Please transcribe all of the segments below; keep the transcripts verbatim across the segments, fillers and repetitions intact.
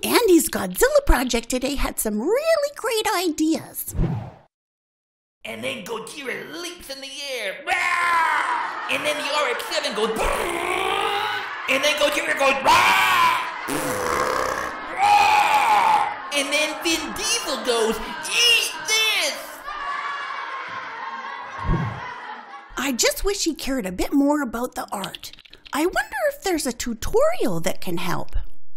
Andy's Godzilla project today had some really great ideas. And then Gojira leaps in the air. Rah! And then the R X seven goes. Rah! And then Gojira goes. Rah! Rah! And then Vin Diesel goes, eat this! I just wish he cared a bit more about the art. I wonder if there's a tutorial that can help.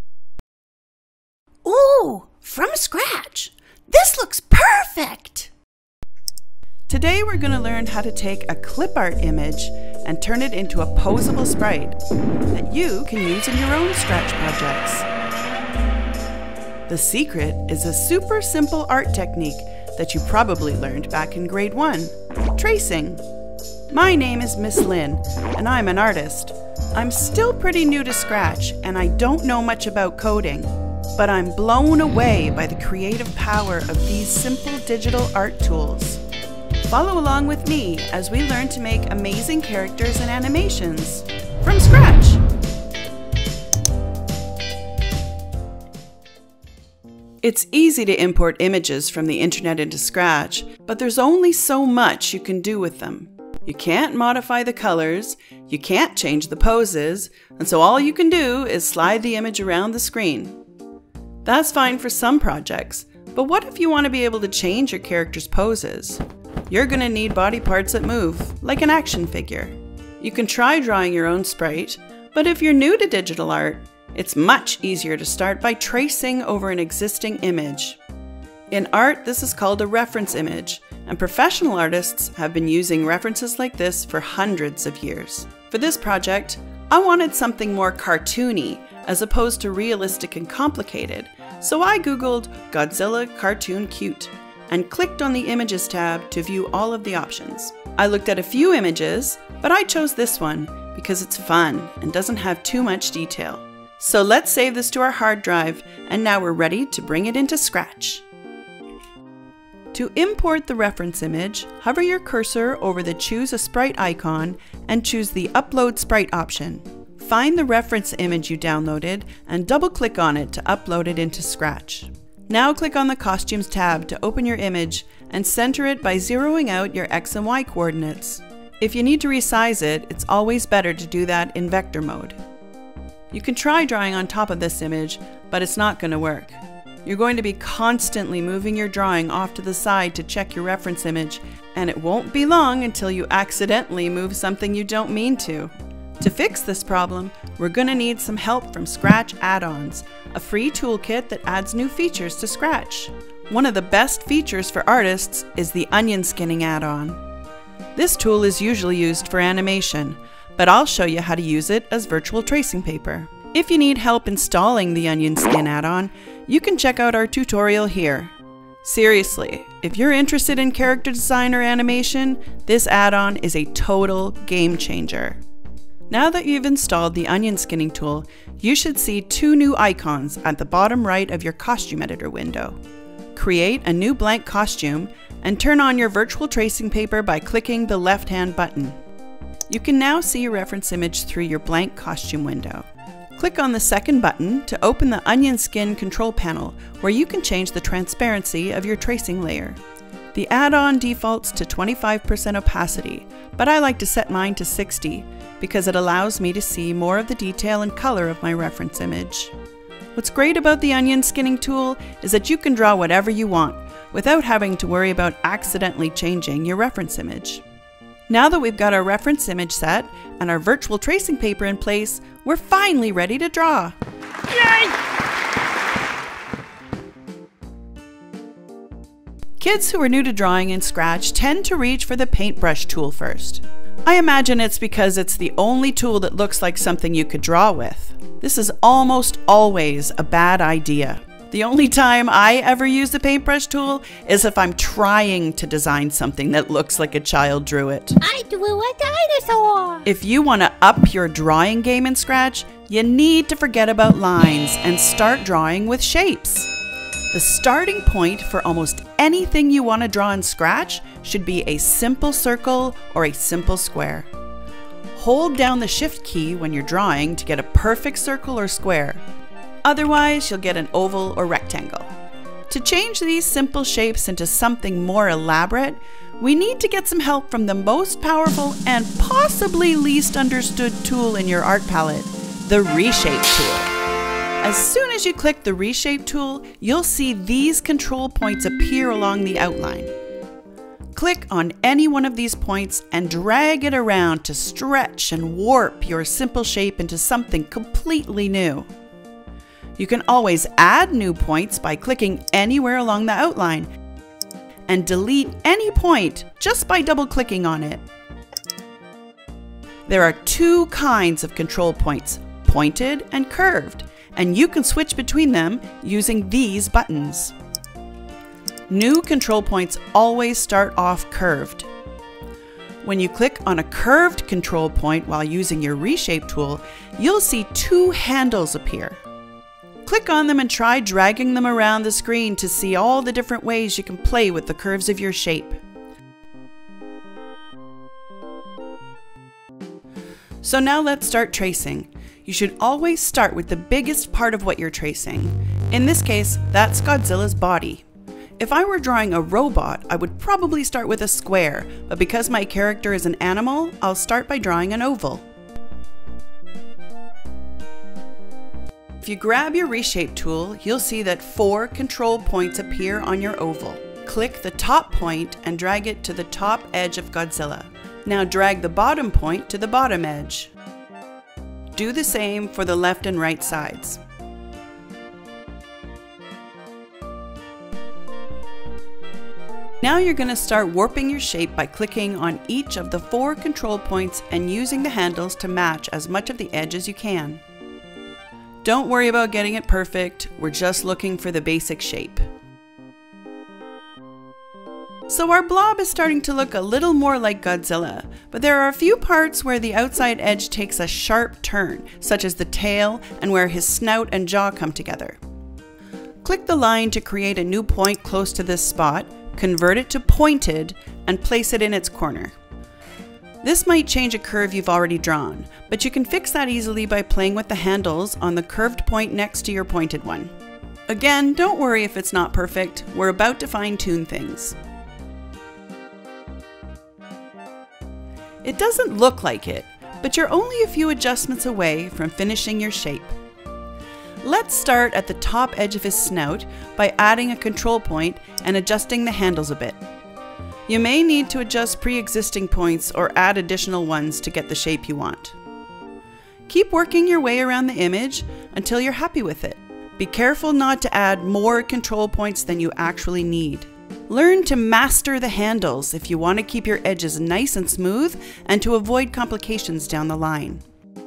Ooh, from scratch. This looks perfect! Today we're going to learn how to take a clipart image and turn it into a poseable sprite that you can use in your own Scratch projects. The secret is a super simple art technique that you probably learned back in grade one, tracing. My name is Miss Lynne and I'm an artist. I'm still pretty new to Scratch and I don't know much about coding, but I'm blown away by the creative power of these simple digital art tools. Follow along with me as we learn to make amazing characters and animations from scratch. It's easy to import images from the internet into Scratch, but there's only so much you can do with them. You can't modify the colors, you can't change the poses, and so all you can do is slide the image around the screen. That's fine for some projects, but what if you want to be able to change your character's poses? You're going to need body parts that move, like an action figure. You can try drawing your own sprite, but if you're new to digital art, it's much easier to start by tracing over an existing image. In art, this is called a reference image, and professional artists have been using references like this for hundreds of years. For this project, I wanted something more cartoony as opposed to realistic and complicated, so I googled Godzilla cartoon cute and clicked on the Images tab to view all of the options. I looked at a few images, but I chose this one because it's fun and doesn't have too much detail. So let's save this to our hard drive, and now we're ready to bring it into Scratch. To import the reference image, hover your cursor over the Choose a Sprite icon and choose the Upload Sprite option. Find the reference image you downloaded and double-click on it to upload it into Scratch. Now click on the Costumes tab to open your image and center it by zeroing out your X and Y coordinates. If you need to resize it, it's always better to do that in vector mode. You can try drawing on top of this image, but it's not going to work. You're going to be constantly moving your drawing off to the side to check your reference image, and it won't be long until you accidentally move something you don't mean to. To fix this problem, we're going to need some help from Scratch Add Ons, a free toolkit that adds new features to Scratch. One of the best features for artists is the onion skinning add-on. This tool is usually used for animation, but I'll show you how to use it as virtual tracing paper. If you need help installing the onion skin add-on, you can check out our tutorial here. Seriously, if you're interested in character design or animation, this add-on is a total game changer. Now that you've installed the onion skinning tool, you should see two new icons at the bottom right of your costume editor window. Create a new blank costume and turn on your virtual tracing paper by clicking the left-hand button. You can now see your reference image through your blank costume window. Click on the second button to open the onion skin control panel, where you can change the transparency of your tracing layer. The add-on defaults to twenty-five percent opacity, but I like to set mine to sixty because it allows me to see more of the detail and color of my reference image. What's great about the onion skinning tool is that you can draw whatever you want without having to worry about accidentally changing your reference image. Now that we've got our reference image set and our virtual tracing paper in place, we're finally ready to draw. Yay! Kids who are new to drawing in Scratch tend to reach for the paintbrush tool first. I imagine it's because it's the only tool that looks like something you could draw with. This is almost always a bad idea. The only time I ever use the paintbrush tool is if I'm trying to design something that looks like a child drew it. I drew a dinosaur! If you want to up your drawing game in Scratch, you need to forget about lines and start drawing with shapes. The starting point for almost anything you want to draw in Scratch should be a simple circle or a simple square. Hold down the Shift key when you're drawing to get a perfect circle or square. Otherwise, you'll get an oval or rectangle. To change these simple shapes into something more elaborate, we need to get some help from the most powerful and possibly least understood tool in your art palette, the Reshape tool. As soon as you click the Reshape tool, you'll see these control points appear along the outline. Click on any one of these points and drag it around to stretch and warp your simple shape into something completely new. You can always add new points by clicking anywhere along the outline and delete any point just by double-clicking on it. There are two kinds of control points, pointed and curved, and you can switch between them using these buttons. New control points always start off curved. When you click on a curved control point while using your Reshape tool, you'll see two handles appear. Click on them and try dragging them around the screen to see all the different ways you can play with the curves of your shape. So now let's start tracing. You should always start with the biggest part of what you're tracing. In this case, that's Godzilla's body. If I were drawing a robot, I would probably start with a square, but because my character is an animal, I'll start by drawing an oval. If you grab your Reshape tool, you'll see that four control points appear on your oval. Click the top point and drag it to the top edge of Godzilla. Now drag the bottom point to the bottom edge. Do the same for the left and right sides. Now you're going to start warping your shape by clicking on each of the four control points and using the handles to match as much of the edge as you can. Don't worry about getting it perfect, we're just looking for the basic shape. So our blob is starting to look a little more like Godzilla, but there are a few parts where the outside edge takes a sharp turn, such as the tail and where his snout and jaw come together. Click the line to create a new point close to this spot, convert it to pointed, and place it in its corner. This might change a curve you've already drawn, but you can fix that easily by playing with the handles on the curved point next to your pointed one. Again, don't worry if it's not perfect, we're about to fine-tune things. It doesn't look like it, but you're only a few adjustments away from finishing your shape. Let's start at the top edge of his snout by adding a control point and adjusting the handles a bit. You may need to adjust pre-existing points or add additional ones to get the shape you want. Keep working your way around the image until you're happy with it. Be careful not to add more control points than you actually need. Learn to master the handles if you want to keep your edges nice and smooth and to avoid complications down the line.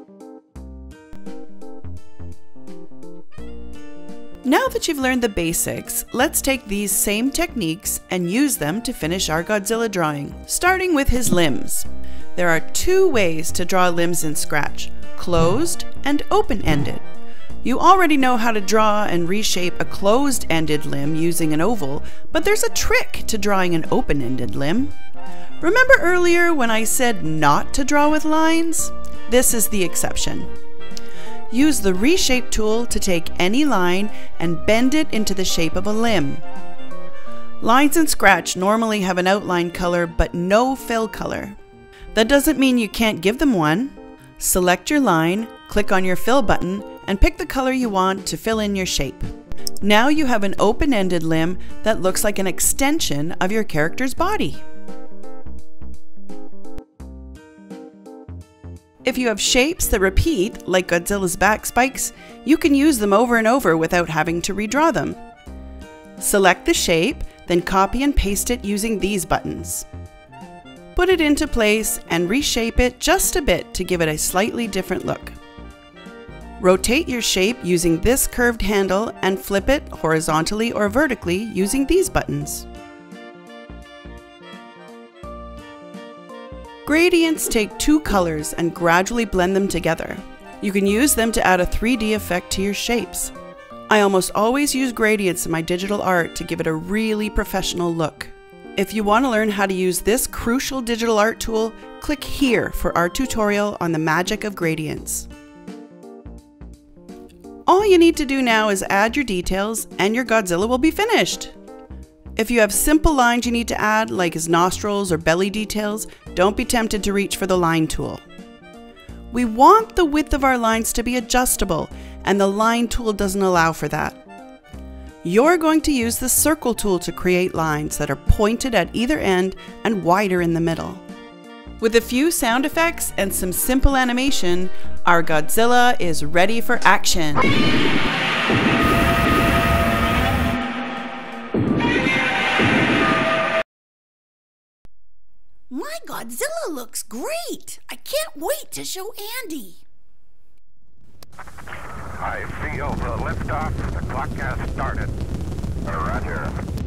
Now that you've learned the basics, let's take these same techniques and use them to finish our Godzilla drawing, starting with his limbs. There are two ways to draw limbs in Scratch, closed and open-ended. You already know how to draw and reshape a closed-ended limb using an oval, but there's a trick to drawing an open-ended limb. Remember earlier when I said not to draw with lines? This is the exception. Use the Reshape tool to take any line and bend it into the shape of a limb. Lines in Scratch normally have an outline color but no fill color. That doesn't mean you can't give them one. Select your line, click on your fill button, and pick the color you want to fill in your shape. Now you have an open-ended limb that looks like an extension of your character's body. If you have shapes that repeat, like Godzilla's back spikes, you can use them over and over without having to redraw them. Select the shape, then copy and paste it using these buttons. Put it into place and reshape it just a bit to give it a slightly different look. Rotate your shape using this curved handle and flip it horizontally or vertically using these buttons. Gradients take two colors and gradually blend them together. You can use them to add a three D effect to your shapes. I almost always use gradients in my digital art to give it a really professional look. If you want to learn how to use this crucial digital art tool, click here for our tutorial on the magic of gradients. All you need to do now is add your details and your Godzilla will be finished. If you have simple lines you need to add, like his nostrils or belly details, don't be tempted to reach for the line tool. We want the width of our lines to be adjustable, and the line tool doesn't allow for that. You're going to use the circle tool to create lines that are pointed at either end and wider in the middle. With a few sound effects and some simple animation, our Godzilla is ready for action. My Godzilla looks great. I can't wait to show Andy. I feel the liftoff. The clock has started. Roger.